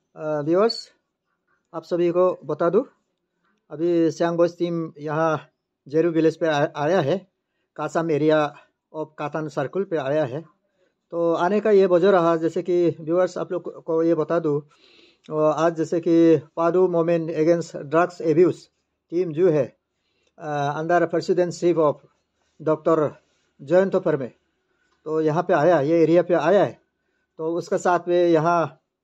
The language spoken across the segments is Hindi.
व्यूअर्स, आप सभी को बता दूं, अभी सियांग बॉयज़ टीम यहाँ जेरू विलेज पे आया है। Kasam area of Katan circle पे आया है। तो आने का ये वजह रहा, जैसे कि व्यूअर्स आप लोग को ये बता दूं, आज जैसे कि Padu moment against drugs abuse team जो है under presidentship of doctor Jayant Parme, तो यहाँ पे आया, ये एरिया पे आया है। तो उसका साथ में यहाँ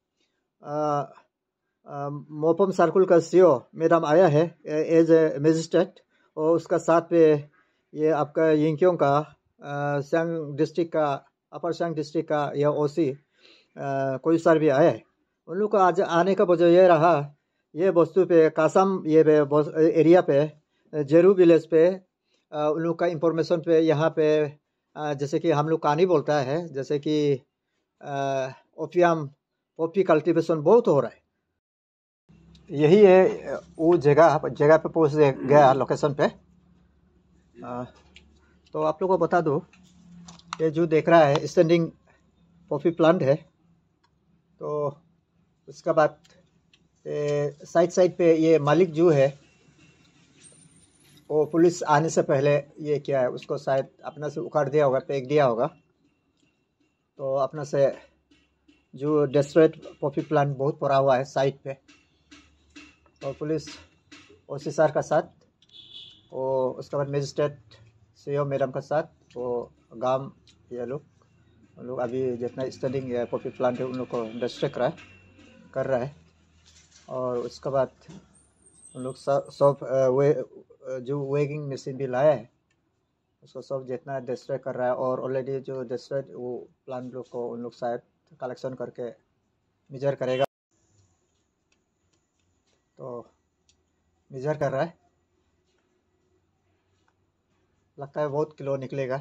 मोपम सर्कुल का सीओ मैडम आया है एज ए मजिस्ट्रेट, और उसका साथ पे ये आपका यिंक्योंग का सियांग डिस्ट्रिक्ट का, अपर सियांग डिस्ट्रिक्ट का यह ओसी कोई सर भी आया है। उन लोग को आज आने का वजह ये रहा, ये वस्तु पे कासम ये एरिया पे जेरू विलेज पे उन लोग का इंफॉर्मेशन पे यहाँ पे जैसे कि हम लोग कहानी बोलता है, जैसे कि ओपियम पॉपी कल्टीवेशन बहुत हो रहा है। यही है वो जगह पे पहुंच गया लोकेशन पे। तो आप लोगों को बता दो, ये जो देख रहा है स्टैंडिंग पॉपी प्लांट है। तो उसका बाद साइड पे ये मालिक जो है वो पुलिस आने से पहले ये क्या है, उसको शायद अपना से उखाड़ दिया होगा, फेंक दिया होगा। तो अपना से जो डेस्ट्रॉयड पॉपी प्लांट बहुत पड़ा हुआ है साइड पे, और पुलिस ओसी सर का साथ, और उसके बाद मजिस्ट्रेट सीओ मैडम का साथ, वो गांव ये लोग अभी जितना स्टडिंग या पॉपी प्लांट है उन लोग को डिस्ट्रैक्ट कर रहा है। और उसके बाद उन लोग सब जो वेगिंग मशीन भी लाया है, उसको सब जितना डिस्ट्रैक्ट कर रहा है। और ऑलरेडी जो डिस्ट्रैक्ट वो प्लांट लोग को उन लोग शायद कलेक्शन करके मेजर करेगा। तो मेजर कर रहा है, लगता है बहुत किलो निकलेगा।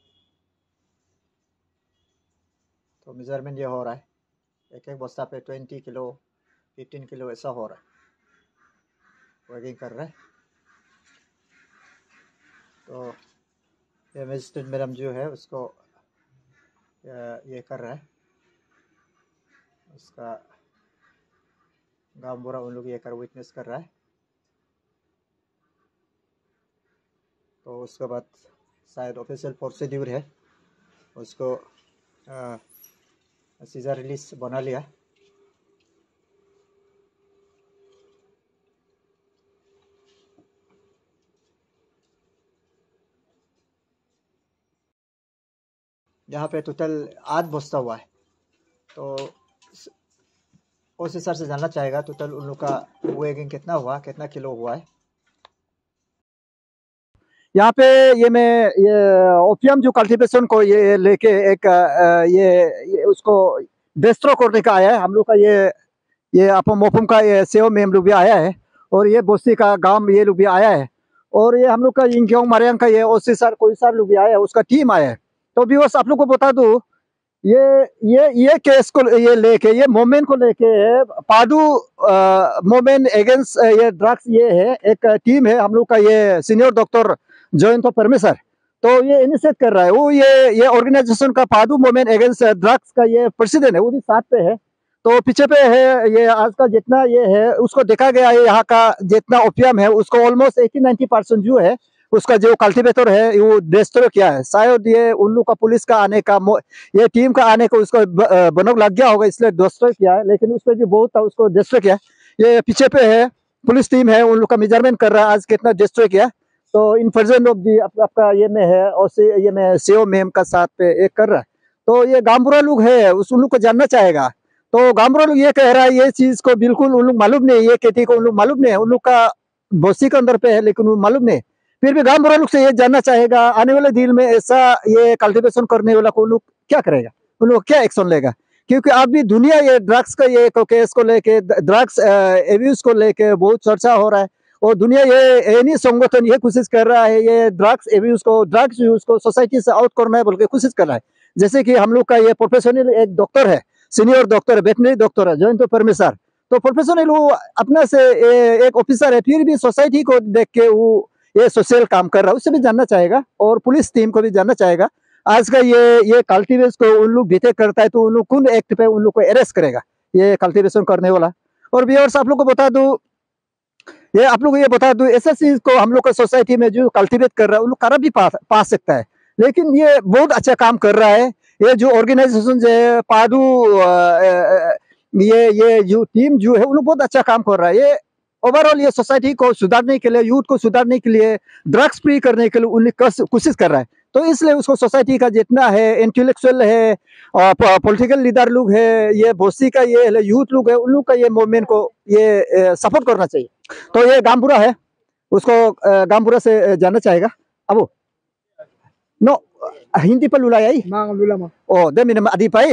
तो मेजरमेंट ये हो रहा है, एक बस्ता पे 20 किलो 15 किलो ऐसा हो रहा है, वेगिंग कर रहा है। तो ये मजिस्ट्रेट मैडम जो है उसको ये कर रहा है, उसका गांव बुरा उन लोग ये कर विटनेस कर रहा है। तो उसके बाद शायद ऑफिशियल प्रोसीड्यूर है, उसको सीजर रिलीज बना लिया। यहाँ पे टोटल 8 बस्ता हुआ है। तो ओसी सर से जानना चाहेगा टोटल उन लोग का वेगिंग कितना हुआ, कितना किलो हुआ है। यहाँ पे ये ओपियम जो कल्टीवेशन को ये लेके एक ये उसको डिस्ट्रो करने का आया है हम लोग का। ये आप मोफुम का ये सेव में हम लोग भी आया है, और ये बोस्ती का गांव ये लोग भी आया है, और ये हम लोग का इंक्योंग मरियंग का ये ओसी सर कोई सर लोग भी आया है, उसका टीम आया है। तो भी बस आप लोग को बता दूं, ये केस को ये लेके, ये मोमेंट को लेके पादू मोमेंट अगेंस्ट ये ड्रग्स ये है, एक टीम है हम लोग का, ये सीनियर डॉक्टर जयंत परमेसर। तो ये इनिशिएट कर रहा है वो, ये ऑर्गेनाइजेशन का पादू मोमेंट अगेंस्ट ड्रग्स का ये प्रेसिडेंट है, वो भी साथ पे है। तो पीछे पे है ये आज का जितना ये है उसको देखा गया है, यहाँ का जितना ओपियम है उसको ऑलमोस्ट 80-90% जो है उसका जो कल्टीवेटर है वो डिस्ट्रॉय किया है। शायद ये उन लोग का पुलिस का आने का, ये टीम का आने को उसको बनक लग गया होगा, इसलिए डिस्ट्रॉय किया है। लेकिन उसमें जो बहुत था उसको डिस्ट्रॉय किया। ये पीछे पे है पुलिस टीम है, उन लोग का मेजरमेंट कर रहा है आज कितना डिस्ट्रॉय किया। तो इन प्रेजेंट ऑफ दी आपका ये में है, और ये में सीओ मैम का साथ पे एक कर रहा है। तो ये गांवबुरा लोग है, उस उन लोग को जानना चाहेगा। तो गांवबुरा लोग ये कह रहा है ये चीज को बिल्कुल उन लोग मालूम नहीं, ये खेती को उन लोग मालूम नहीं है, उन लोग का बस्ती के अंदर पे है लेकिन मालूम नहीं। फिर भी गांव बुरा लोग से ये जानना चाहेगा आने वाले दिन में ऐसा ये कल्टीवेशन करने वाला को लोग क्या करेगा, उन लोग क्या एक्शन लेगा। क्योंकि अभी दुनिया ये ड्रग्स का ये केस को लेके, ड्रग्स एब्यूज को लेके बहुत चर्चा हो रहा है, और दुनिया ये एनी संगठन ये कोशिश कर रहा है ये ड्रग्स एब्यूज को, ड्रग्स यूज को सोसाइटी से आउट करना है बोल के कोशिश कर रहा है। जैसे कि हम लोग का ये प्रोफेशनल एक डॉक्टर है, सीनियर डॉक्टर है, वेटनरी डॉक्टर है जयंत परमेसर। तो प्रोफेशनल वो अपना से एक ऑफिसर है, फिर भी सोसाइटी को देख के वो ये सोशल काम कर रहा है, उससे भी जानना चाहेगा, और पुलिस टीम को भी जानना चाहेगा आज का ये कल्टीवेशन को उन लोग डिटेक्ट करता है तो उन लोग कौन एक्ट पे उन लोग को अरेस्ट करेगा, ये कल्टीवेशन करने वाला। और व्यूअर्स आप लोग को बता दूं, ये आप लोग को ये बता दूं, ऐसा चीज को हम लोग का सोसाइटी में जो कल्टीवेट कर रहा है उन लोग खराब भी पा सकता है, लेकिन ये बहुत अच्छा काम कर रहा है। ये जो ऑर्गेनाइजेशन जो है पादू, ये जो टीम जो है उन लोग बहुत अच्छा काम कर रहा है। ये ओवरऑल ये सोसाइटी को सुधारने के लिए, यूथ को सुधारने के लिए, ड्रग्स फ्री करने के लिए उन्हें कोशिश कर रहा है। तो इसलिए उसको सोसाइटी का जितना है, इंटेलेक्चुअल है और पॉलिटिकल लीडर लोग है, ये बोसी का ये यूथ लोग है, उन लोग का ये मूवमेंट को ये सपोर्ट करना चाहिए। तो ये गामपुरा है, उसको गामपुरा से जाना चाहेगा। अब नो हिंदी पर लुला आई mang lula ma ओ दे मिनम आदि पाई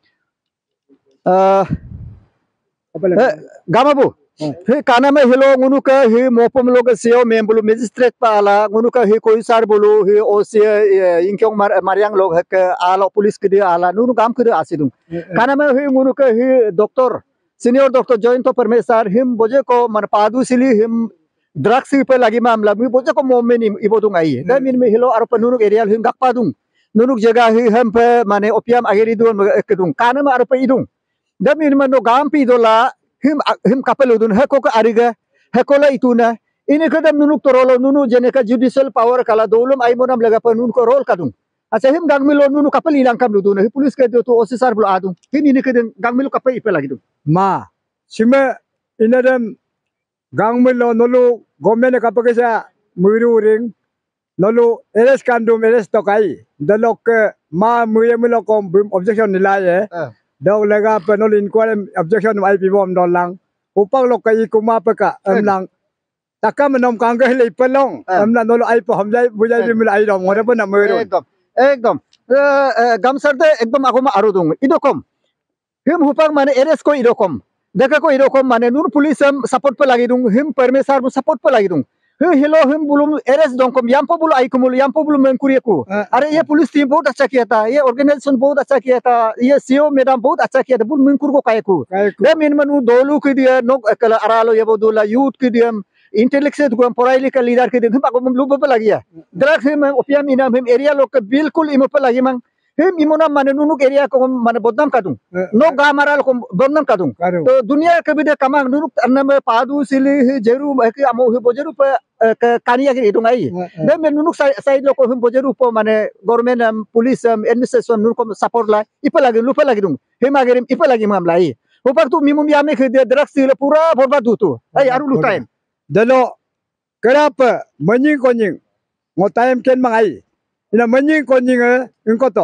apa la गामाबू हे काना में हिलो गुनु का हे मोपम लोग सेओ मेंबुलु मजिस्ट्रेट पाला गुनु का हे कोई सार बोलो हे ओसे इंक्यों मारियांग लोग है के आला पुलिस के दिया आला नुनु काम करे आसिदुं काना में हे गुनु का हे doctor senior doctor Jayant Parmeshwar हिम बोजे को मन पादु सिली हिम ड्रग्स पे लगी मामला मी बोजे को मोमेन इबोदुं आई है दा मिन में हिलो अर पनुनु एरिया हिम गप्पादुं नुनु जगह ही हम पे माने ओपियम आगेरी दुन kedung काना में अर पे इदुं दा मिन मनो गाम पी दोला him kapeludun heko ka ariga hekola ituna ini kadam nunuk torolo nunu jeneka judicial power kala dolum ay monam laga pa nun ko rol kadung acha him gangmilo nunu kapel ilang kam ludun hi police ke to osisar bul adung him ini kadang gangmilo kapel ipe lagi dum ma sime inadam gangmilo nolu government kapagesa muru ring nolu eres kandum eres tokai dalok ma muyemilo kom objection nilai dog lega penol inquiry objection ai pi bom don lang upang lok kai kuma peka lang takam nom kang ke le pelong amna nol ai po hamjai bujai bimil ai dom ngore pun amero एकदम गम सरदे एकदम आगोमा आरुदुंग इदोकम हिम हुपांग माने एरेस को इदोकम देखा को इदोकम माने नून पुलिस हम सपोर्ट पे लगी दूं हिम परमेश्वर को सपोर्ट पे लगी दूं हिलो हिम बुलुम एरेस दोंकम यामपो बुल आइकुमुल यामपो बुल मेंकुरियकु अरे ये पुलिस टीम बहुत अच्छा किया था, ये ऑर्गेनाइजेशन बहुत अच्छा किया था, ये सीओ मैडम बहुत अच्छा किया था बुल मेंकुर को कायकु दे मिन मनु दोलु की दिया नोक कल अरालो ये बोदुला यूथ की दिया इंटेलेक्चुअल को पढ़ाई का लीडर के दिन हम लुब पे लगिया ड्रग्स हिम ओपियम इनाम हिम एरिया लोग के बिल्कुल इम पे लगी मंग हिम इमोना माने नुनुक एरिया को माने बदनाम कादुं नो गामाराल को बदनाम कादुं तो दुनिया के बिदे कमांग नुनुक अन्नम पादु सिली जेरु के अमो हि बोजेरु पे कानिया के इदुं आई दे में नुनुक साइड लोग हिम बोजेरु पे माने गवर्नमेंट पुलिस एडमिनिस्ट्रेशन नुनुक सपोर्ट ला इपे लगी लुपे लगी दुं हिम आगे इपे लगी मामला आई ऊपर तू मिमुम यामे के दे ड्रग्स सिले पूरा बर्बाद दुतु आई आरु लु time dalo kerapa menying konying ngotayam ken mangai ina menying konying ingkoto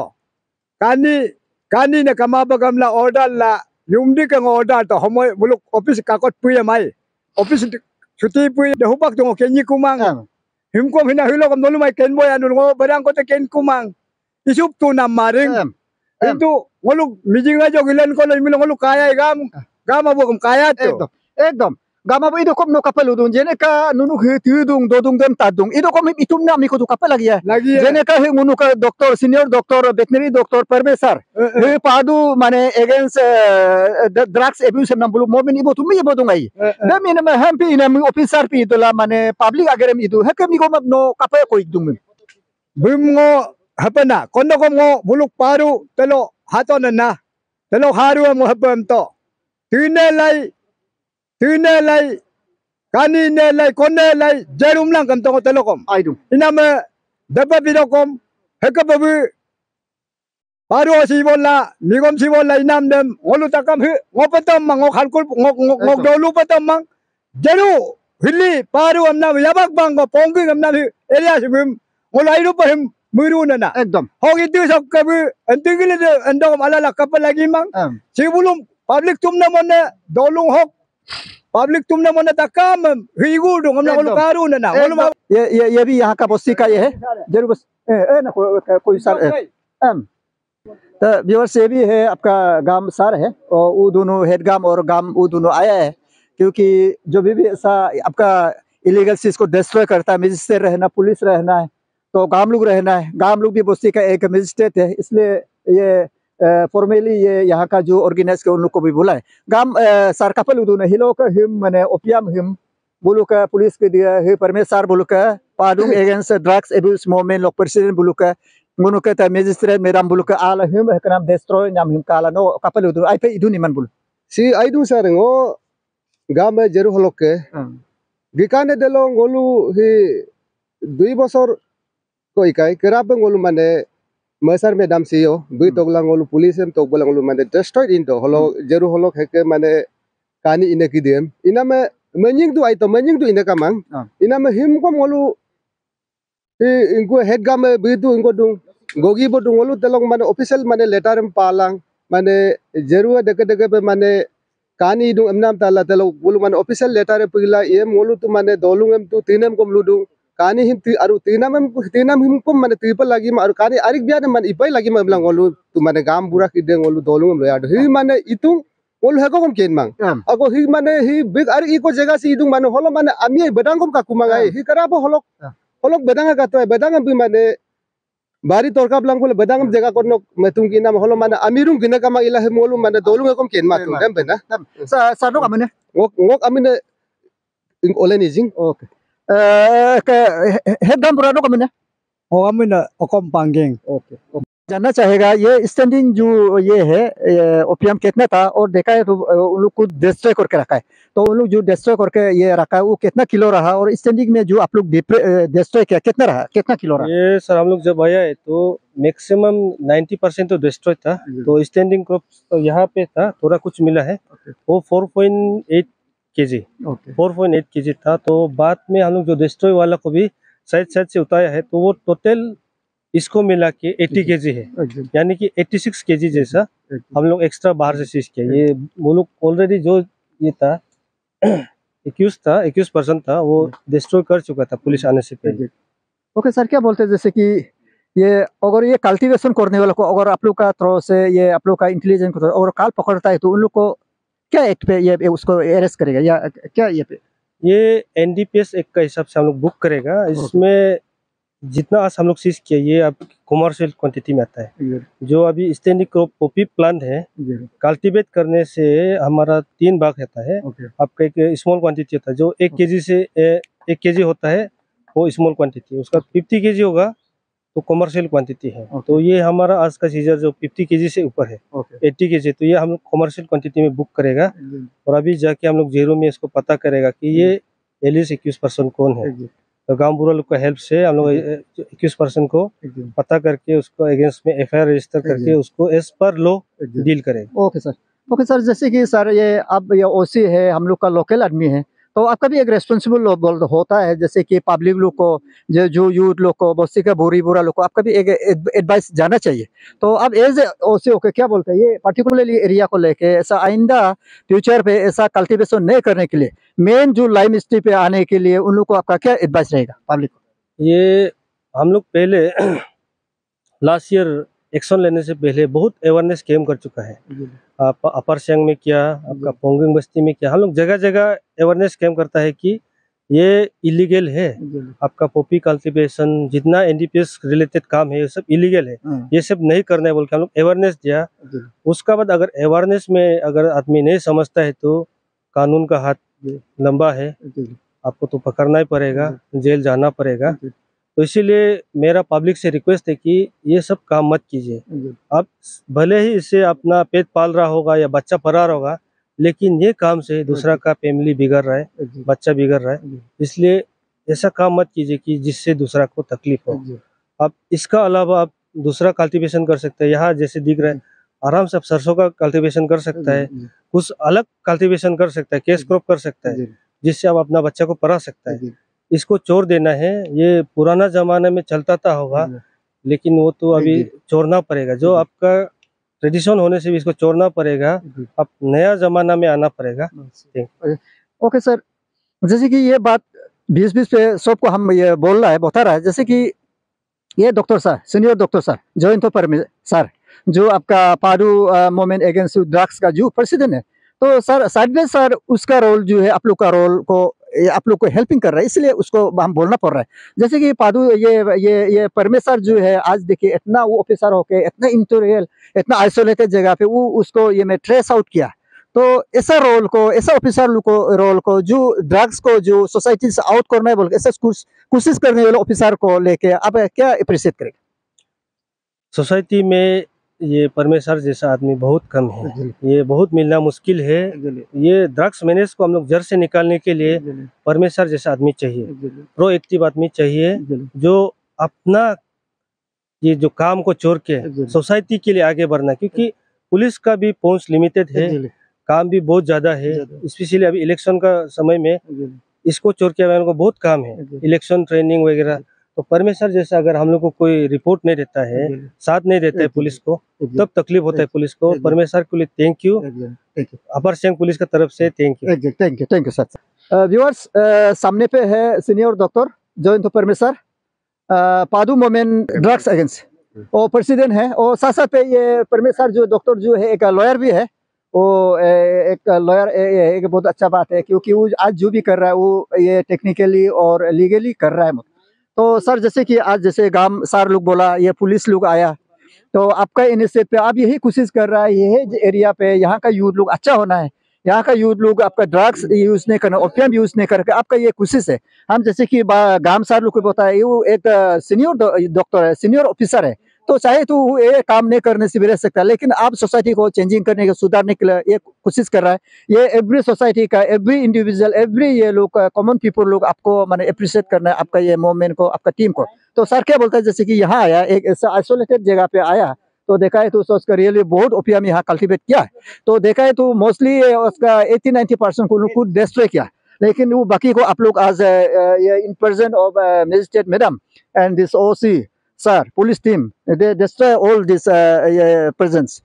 kani na kamabagam la order la yumdi ka order to homoy buluk office kakot puya mai office chuti puya de hupak to kenyi kumang himko hina hilo kam dolu mai ken boy anu ngo barang ko te ken kumang isup tu na maring itu ngolu mijing aja gilen ko lo milo ngolu kaya gam abu kam kaya to एकदम गामा बो इदो कम नो कपल उदुं जेने का नुनु हि तुदुं दोदुं दम तादुं इदो कम इतुम ना मिको दु कपल लगिया जेने का हि मुनु का doctor senior doctor veterinary doctor Parmeshwar हि पादु माने अगेंस्ट ड्रग्स एब्यूज हम बुलु मोबिन इबो तुम इबो दुंगाई दे मिन में हम पी ना ऑफिसर पी दोला माने पब्लिक अगेरम इदु हके मिको मब नो कपल को इदुं bimngo hapana kondo ko ngo buluk paru telo haton na telo haru mo hapam to tine lai kani ne lai konne lai jerum lang kam to telokom aidu inama dabba bidokom hekababu paru si bola migom si bola inam dem ngolu takam ngopatam ngo khalkul ngo dolu patam mang jeru hilli paru amna yabak bang ko pongi amna area sibim ngolai ru pahim muruna na एकदम hogi tu sakabu antingile andom alala kapal lagi mang sibulum public tumna mona dolung hok public तुमने मने तकाम हिगु दो हमने बोलो कारू ना बोलो ये भी यहाँ का बस्ती का ये है जरूर बस ना कोई सार तो व्यूअर्स ये भी है आपका गांव सार है और वो दोनों हेड गांव और गांव वो दोनों आया है क्योंकि जो भी ऐसा आपका इलीगल चीज को डिस्ट्रॉय करता है मजिस्ट्रेट रहना पुलिस रहना है तो गांव लोग रहना है गांव लोग भी बस्ती का एक मजिस्ट्रेट है इसलिए ये फॉर्मली ये यहाँ का जो ऑर्गेनाइज के उन लोग को भी बुलाए गाम सरकापल उदू ने हिलो का हिम मने ओपियम हिम बुलु का पुलिस के दिया हि परमेश्वर बुलु का पादुंग अगेंस्ट ड्रग्स एब्यूज मूवमेंट लोग प्रेसिडेंट बुलु का मुनु का मजिस्ट्रेट मेराम बुलु का आला हिम हकनाम डिस्ट्रॉय नाम हिम काला नो कपल उदू आई पे इदु निमन बुल si aidu sarengo game jeru holoke gikane delo ngolu hi 2 bosor ko ikai kerabe ngolu mane mesar medam siyo bui togla ngolu polisem togbala ngolu mane destroy indo holo jeru holok heke mane kani ine kidem iname menying du aito menying du ine kamang iname him kom ngolu hi ingko head game bidu ingko dung gogi bodung ngolu telong mane official mane letterem palang mane jeru deke deke pe mane kani dung emnam tala telo ngolu mane official letter pigla em ngolu tu mane dolung em tu tinem kom ludung kani him aru tinam him kom mane triple lagi ma aru kani arik biar man ipai lagi ma bilang ngolu tu mane gam burak ide ngolu dolung lo yado hi mane itung ngolu heko kom ken mang ako hi mane hi big arik iko jaga si idung mane holo mane ami bedang kom kakumangai hi karabo holok holok bedang ka bedang bi mane bari torka blang bole bedang jaga korno metung kina holo mane amirung kina kama ilahe ngolu mane dolung kom ken ma tu dem bena sa no amene ngok amine olen izing okay ke head gam burano amene Oh kami na okom pangging. Okay जानना चाहेगा ये स्टैंडिंग जो ये है ओपीएम कितना था और देखा है तो उन लोग को डिस्ट्रॉय करके रखा है तो उन लोग जो डिस्ट्रॉय करके ये रखा है वो कितना किलो रहा और स्टैंडिंग में जो आप लोग डिस्ट्रॉय किया कितना रहा कितना किलो रहा ये सर हम लोग जब आया है तो मैक्सिमम 90% तो डिस्ट्रॉय था तो स्टैंडिंग क्रॉप तो यहाँ पे था थोड़ा कुछ मिला है वो 4.8 kg 4.8 kg था तो बाद में हम लोग जो डिस्ट्रॉय वाला को भी साइड से उतारा है तो वो टोटल इसको मिला के 80 kg है यानी कि 86 kg जैसा हम लोग एक्स्ट्रा बाहर से सीज किया ये वो लोग ऑलरेडी जो ये था 21% था वो डिस्ट्रॉय कर चुका था पुलिस आने से पहले। ओके सर क्या बोलते हैं जैसे कि ये अगर ये कल्टीवेशन करने वाला को अगर आप लोग का थ्रो से ये आप लोग का इंटेलिजेंस को अगर काल पकड़ता है तो उन लोग को क्या एक्ट पे ये उसको अरेस्ट करेगा या क्या ये एनडीपीएस एक्ट का हिसाब से हम लोग बुक करेगा इसमें जितना आज हम लोग सीज किया ये अब कॉमर्शियल क्वांटिटी में आता है जो अभी स्टैंडिंग क्रॉप पॉपी प्लांट है कल्टीवेट करने से हमारा 3 भाग रहता है आपका एक स्मॉल क्वांटिटी होता है जो 1 kg से 1 kg होता है वो स्मॉल क्वांटिटी उसका 50 kg होगा तो कॉमर्शियल क्वांटिटी है तो ये हमारा आज का सीजर जो 50 kg से ऊपर है 80 kg तो ये हम लोग कॉमर्शियल क्वांटिटी में बुक करेगा और अभी जाके हम लोग जेरो में इसको पता करेगा कि ये एलिस 21% कौन है तो गांव बुरा लोग का हेल्प से हम लोग 21% को पता करके उसको अगेंस्ट में एफआईआर रजिस्टर करके उसको एज पर लॉ डील करेगा। ओके सर जैसे कि सर ये अब ये ओसी है हम लोग का लोकल आदमी है तो आपका भी एक रेस्पॉन्सिबल होता है जैसे कि पब्लिक लोग को जो यूथ लोग को बस्ती का बुरा लोग को आपका भी एक एडवाइस जाना चाहिए तो आप एज ओसी होके क्या बोलते हैं ये पर्टिकुलरली एरिया को लेके ऐसा आइंदा फ्यूचर पे ऐसा कल्टीवेशन नहीं करने के लिए मेन जो लाइम स्ट्री पे आने के लिए उन लोग को आपका क्या एडवाइस रहेगा पब्लिक को? ये हम लोग पहले लास्ट ईयर एक्शन लेने से पहले बहुत अवेयरनेस कैम्प कर चुका है अपर सियांग में किया आपका पोंगिंग बस्ती में किया हम लोग जगह जगह अवेयरनेस कैम्प करता है कि ये इलीगल है आपका पॉपी कल्टीवेशन जितना एनडीपीएस रिलेटेड काम है ये सब इलीगल है ये सब नहीं करना है बोल के हम लोग अवेयरनेस दिया उसका बाद अगर अवेयरनेस में अगर आदमी नहीं समझता है तो कानून का हाथ लंबा है आपको तो पकड़ना ही पड़ेगा जेल जाना पड़ेगा तो इसीलिए मेरा पब्लिक से रिक्वेस्ट है कि ये सब काम मत कीजिए आप भले ही इससे अपना पेट पाल रहा होगा या बच्चा फरार होगा लेकिन ये काम से दूसरा का फैमिली बिगड़ रहा है बच्चा बिगड़ रहा है इसलिए ऐसा काम मत कीजिए कि जिससे दूसरा को तकलीफ हो। आप इसका अलावा आप दूसरा कल्टीवेशन कर सकते हैं यहाँ जैसे दिख रहा है आराम से आप सरसों का कल्टीवेशन कर सकता है कुछ अलग कल्टीवेशन कर सकता है कैश क्रॉप कर सकता है जिससे आप अपना बच्चा को पढ़ा सकता है। इसको छोड़ देना है ये पुराना जमाने में चलता था होगा लेकिन वो तो अभी छोड़ना पड़ेगा जो आपका ट्रेडिशन होने से भी इसको छोड़ना पड़ेगा अब नया जमाना में आना पड़ेगा। ओके सर जैसे कि ये बात 20-20 पे सबको हम ये बता रहा है जैसे कि ये doctor sir senior doctor sir Jayant Paramesh sir जो आपका पारू मूवमेंट अगेंस्ट ड्रग्स का जो प्रेसिडेंट है तो सर साइडवेज सर उसका रोल जो है आप लोग का रोल को आप लोग को हेल्पिंग कर रहा है इसलिए उसको हम बोलना पड़ रहा है जैसे कि पादू ये परमेश्वर जो है आज देखिए इतना वो ऑफिसर होके इतना इंटोरियल इतना आइसोलेटेड जगह पे वो उसको ये मैं ट्रेस आउट किया तो ऐसा रोल को ऐसा ऑफिसर को रोल को जो ड्रग्स को जो सोसाइटी से आउट करना है बोल ऐसा कोशिश करने वाले ऑफिसर को लेके आप क्या अप्रिशिएट करेंगे? सोसाइटी में ये परमेश्वर जैसा आदमी बहुत कम है, ये बहुत मिलना मुश्किल है। ये ड्रग्स मैनेज को हम लोग जड़ से निकालने के लिए परमेश्वर जैसा आदमी चाहिए, प्रोएक्टिव आदमी चाहिए, जो अपना ये जो काम को छोड़ के सोसाइटी के लिए आगे बढ़ना, क्योंकि पुलिस का भी पहुंच लिमिटेड है, काम भी बहुत ज्यादा है, स्पेशली अभी इलेक्शन का समय में इसको छोड़ के हमारे को बहुत काम है, इलेक्शन ट्रेनिंग वगैरह। तो परमेश्वर जैसा अगर हम लोग को कोई रिपोर्ट नहीं देता है, साथ नहीं देता है पुलिस को, तब तकलीफ होता है पुलिस को। परमेश्वर के लिए thank you, Apar Singh police की तरफ से thank you. Thank you sir. Viewers, सामने पे है senior doctor Jayant Parmeshwar, Padu moment drugs against और प्रेसिडेंट है, और साथ साथ पे ये परमेश्वर जो डॉक्टर जो है एक लॉयर भी है। वो एक लॉयर एक बहुत अच्छा बात है, क्योंकि वो आज जो भी कर रहा है वो ये टेक्निकली और लीगली कर रहा है। तो सर, जैसे कि आज जैसे गांव सार लोग बोला, ये पुलिस लोग आया, तो आपका इनिशिएटिव पे आप यही कोशिश कर रहा है, ये एरिया पे यहाँ का यूथ लोग अच्छा होना है, यहाँ का यूथ लोग आपका ड्रग्स यूज नहीं करना, ओपियम यूज नहीं करके आपका ये कोशिश है। हम जैसे कि गांव सार लोग को बताया, वो एक सीनियर डॉक्टर है, सीनियर ऑफिसर है, तो चाहे तो वो ये काम नहीं करने से भी रह सकता है, लेकिन आप सोसाइटी को चेंजिंग करने के, सुधारने के लिए ये कोशिश कर रहा है। ये एवरी सोसाइटी का, एवरी इंडिविजुअल, एवरी ये लोग कॉमन पीपल लोग आपको माने अप्रिशिएट करना है, आपका ये मूवमेंट को, आपका टीम को। तो सर क्या बोलता है, जैसे कि यहाँ आया, एक ऐसा आइसोलेटेड जगह पे आया, तो देखा है तो सोचकर रियली बहुत ओपियम यहाँ कल्टिवेट किया है। तो देखा है तो मोस्टली उसका 80-90% को डिस्ट्रॉय किया, लेकिन वो बाकी को आप लोग आज in present of magistrate madam and this OC sir, police team, they destroy all this presence.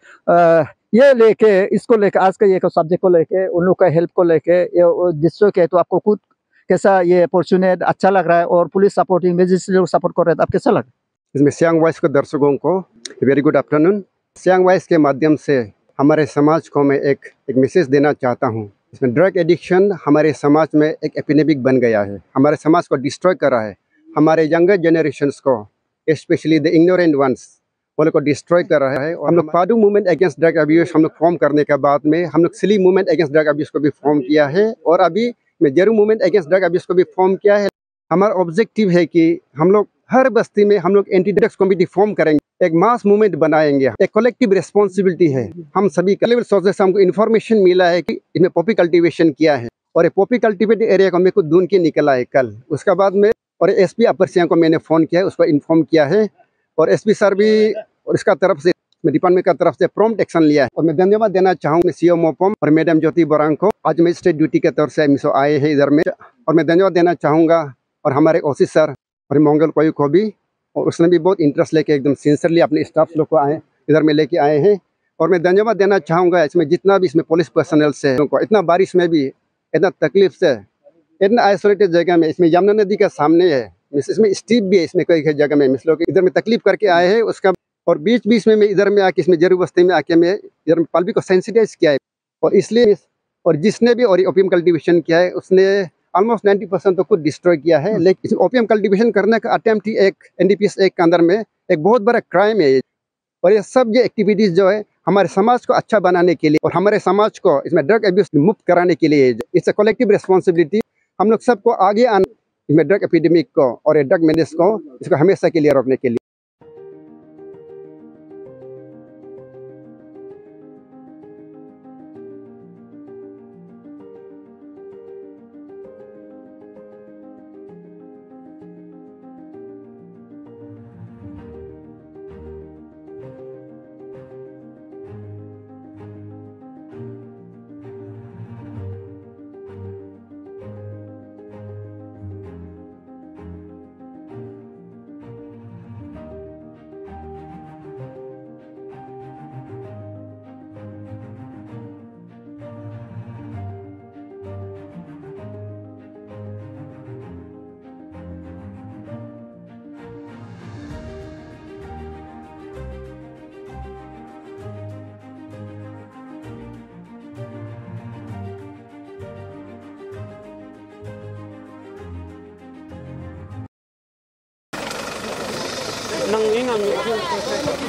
ये लेके, इसको लेके, आज का ये सब्जेक्ट को लेके, उन लोग का हेल्प को लेके ये डिस्ट्रॉय किया, तो आपको खुद कैसा ये अपॉर्चुनिटी अच्छा लग रहा है, और पुलिस सपोर्टिंग मजिस्ट्रेट लोग सपोर्ट कर रहे हैं, आप कैसा लग रहा है? इसमें सियांग वॉइस के दर्शकों को very good afternoon. Siang voice के माध्यम से हमारे समाज को मैं एक मैसेज देना चाहता हूँ। इसमें ड्रग एडिक्शन हमारे समाज में एक एपिडेमिक बन गया है, हमारे समाज को डिस्ट्रॉय कर रहा है, हमारे यंगर जनरेशन्स को, स्पेशली द इग्नोरेंट वंस, वो लोग को डिस्ट्रॉय कर रहा है। और हम लोग Padu movement against drug abuse हम लोग फॉर्म करने के बाद में हम लोग Sili movement against drug abuse को भी फॉर्म किया है, और अभी मैं Jeru movement against drug abuse को भी फॉर्म किया है। हमारा ऑब्जेक्टिव है कि हम लोग हर बस्ती में हम लोग एंटी ड्रग्स कमिटी फॉर्म करेंगे, एक मास मूवमेंट बनाएंगे। एक कलेक्टिव रिस्पॉन्सिबिलिटी है हम सभी का। सोचने से हमको इन्फॉर्मेशन मिला है कि इसमें पॉपी कल्टीवेशन किया है, और ये पॉपी कल्टीवेटेड एरिया को मेरे को ढूंढ के निकला है कल। उसके बाद में और एसपी अपर सियांग को मैंने फ़ोन किया है, उसको इन्फॉर्म किया है, और एसपी सर भी और इसका तरफ से डिपार्टमेंट का तरफ से प्रॉम्प्ट एक्शन लिया है। और मैं धन्यवाद देना चाहूँगा सीओ मोपम और मैडम ज्योति बोरांग को, आज मजिस्ट्रेट ड्यूटी के तौर से मिसो आए हैं इधर में। और मैं धन्यवाद देना चाहूँगा और हमारे ओसी सर और मंगल कोई को भी, और उसने भी बहुत इंटरेस्ट लेके एकदम सिंसियरली अपने स्टाफ लोग को आए इधर में लेके आए हैं। और मैं धन्यवाद देना चाहूँगा इसमें जितना भी इसमें पुलिस पर्सनल से को, इतना बारिश में भी, इतना तकलीफ से, इतना आइसोलेटेड जगह में, इसमें यमुना नदी के सामने है, इसमें स्टीप भी है, इसमें कई जगह में मिस लोग इधर में तकलीफ करके आए हैं। उसका और बीच बीच में मैं इधर में आके, इसमें जेरू बस्ती में आके मैं इधर में पब्लिक को सेंसिटाइज किया है। और इसलिए और जिसने भी और ओपियम कल्टीवेशन किया है उसने ऑलमोस्ट 90% तो खुद डिस्ट्रॉय किया है। लेकिन ओपियम कल्टीवेशन करने का अटेम्प्ट ही एक NDPS एक्ट के अंदर में एक बहुत बड़ा क्राइम है। और ये सब ये एक्टिविटीज़ जो है हमारे समाज को अच्छा बनाने के लिए और हमारे समाज को इसमें ड्रग एब्यूज मुक्त कराने के लिए, इट्स अ कलेक्टिव रिस्पॉन्सिबिलिटी। हम लोग सबको आगे आना इसमें ड्रग एपिडेमिक को और ड्रग मैनेज को, इसको हमेशा के लिए रोकने के लिए।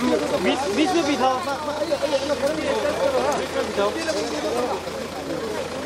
बीच में बिठाओ।